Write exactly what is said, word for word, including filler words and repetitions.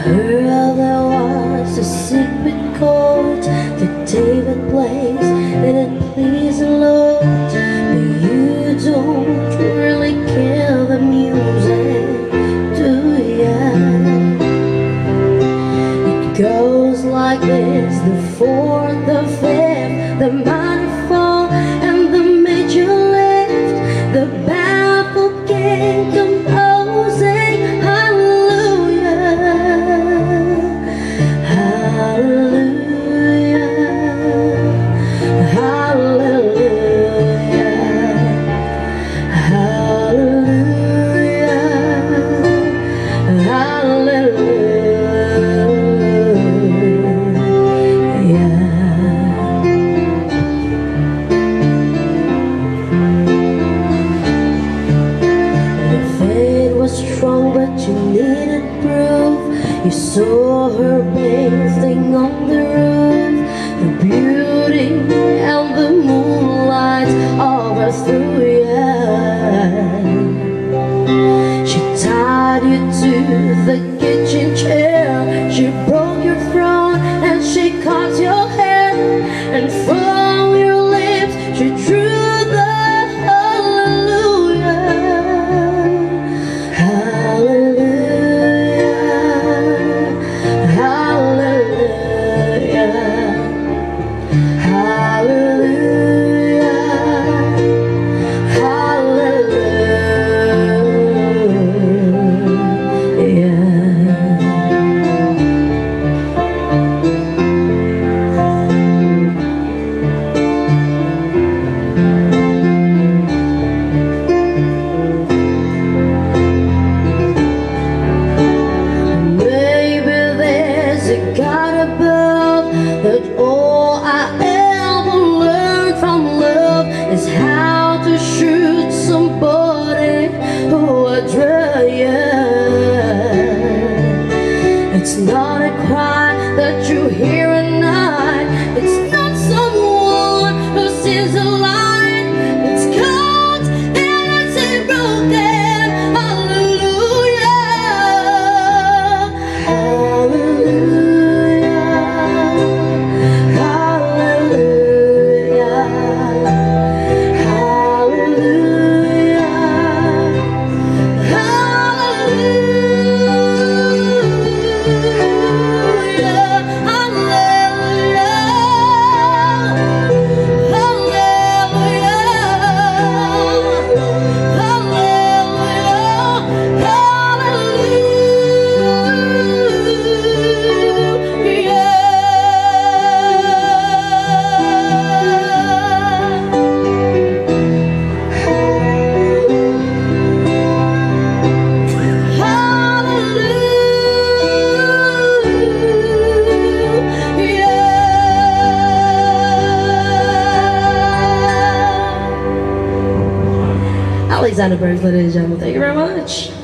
heard there was a secret chord that David plays and it pleases the Lord, but you don't really care the music, do ya? It goes like this: the fourth, the fifth, the minor fall, and the major lift, the baffled king composing hallelujah, hallelujah, hallelujah, hallelujah, hallelujah. Strong, but you needed proof. You saw her bathing on the roof, the beauty and the moonlight overthrew you. She tied you to the kitchen chair, she broke your throne and she cut your hair, and from your lips she drew the God above, that all I ever learned from love is how to shoot somebody who adore you. It's not a cry that you hear at night, it's not someone who sees a light, it's cold and it's broken. Hallelujah, hallelujah. Alexandra Burke, ladies and gentlemen, thank you very much.